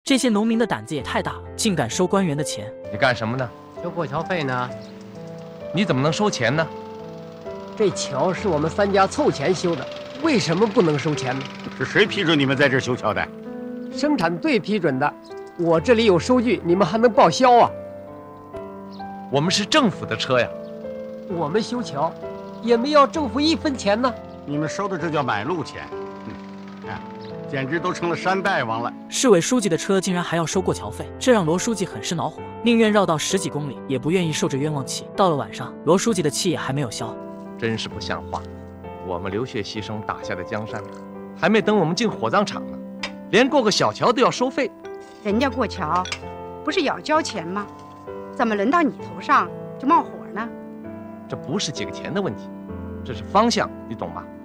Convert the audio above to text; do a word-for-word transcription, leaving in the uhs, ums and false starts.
这些农民的胆子也太大了，竟敢收官员的钱。 你干什么呢？ 收过桥费呢？ 你怎么能收钱呢？ 这桥是我们三家凑钱修的，为什么不能收钱呢？ 是谁批准你们在这儿修桥的？ 生产队批准的，我这里有收据，你们还能报销啊？ 我们是政府的车呀。 我们修桥，也没要政府一分钱呢。 你们收的这叫买路钱，哼，看，简直都成了山大王了。 市委书记的车竟然还要收过桥费，这让罗书记很是恼火，宁愿绕道十几公里，也不愿意受这冤枉气。到了晚上，罗书记的气也还没有消， 真是不像话！我们流血牺牲打下的江山，还没等我们进火葬场呢，连过个小桥都要收费。 人家过桥，不是也要交钱吗？怎么轮到你头上就冒火呢？ 这不是几个钱的问题，这是方向，你懂吧？